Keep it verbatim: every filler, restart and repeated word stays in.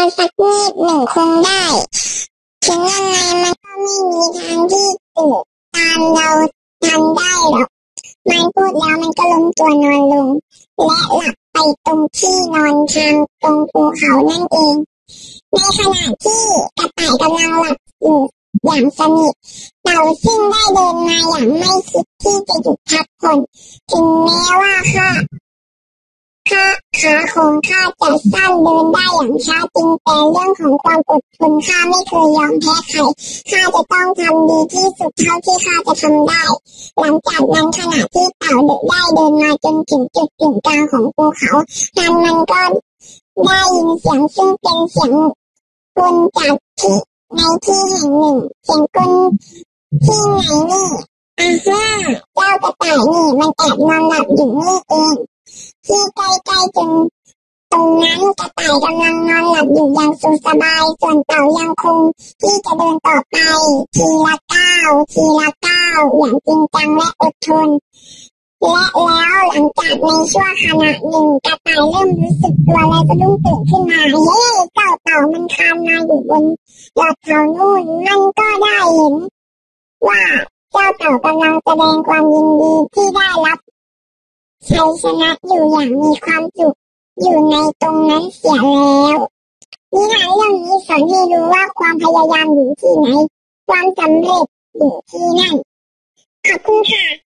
สักนิดหนึ่งคงได้ถึงยังไงมันก็ไม่มีทางที่ตื่นตามเราทันได้หรอกมันพูดแล้วมันก็ล้มตัวนอนลงและหลับไปตรงที่นอนทางตรงภูเขานั่นเองในขณะที่กระต่ายกำลังหลับอยู่อย่างสนิทเต่าซึ่งได้เดินมาอย่างไม่คิดที่จะหยุดพักผ่อนถึงแม้ว่าข้าข้าขาของข้าจะสั้นเดินได้อย่างช้าจริงแต่เรื่องของความอดทนข้าไม่เคยยอมแพ้ใครข้าจะต้องทำดีที่สุดเท่าที่ข้าจะทำได้หลังจากนั้นขณะที่เต่าได้เดินมาจนถึงจุดกึ่งกลางของภูเขาทันมันก็ได้ยินเสียงซึ่งเป็นเสียงกลจากที่ในที่แห่งหนึ่งเสียงกลที่ไหนนี่อ่าฮะเจ้ากระต่ายนี่มันแอบนอนหลับอยู่นี่เองที่ใกล้ๆจนตรงนั้นกระต่ายกำลังนอนหลับอยู่อย่างสุขสบายส่วนเต่ายังคงที่จะเดินต่อไปทีละก้าวทีละก้าวอย่างจริงจังและอดทนและแล้วหลังจากในช่วงขณะหนึ่งกระต่ายเริ่มรู้สึกตัวและสะดุ้งตื่นขึ้นมาเฮ้เจ้าเต่ามันคลานมาอยู่บนยอดเขานู่นมันก็ได้เห็นว่าเจ้าเต่ากำลังแสดงความยินดีที่ได้รับชัยชนะอยู่อย่างมีความสุขอยู่ในตรงนั้นเสียแล้วนิทานเรื่องนี้สอนให้รู้ว่าความพยายามอยู่ที่ไหนความสำเร็จอยู่ที่นั่นขอบคุณค่ะ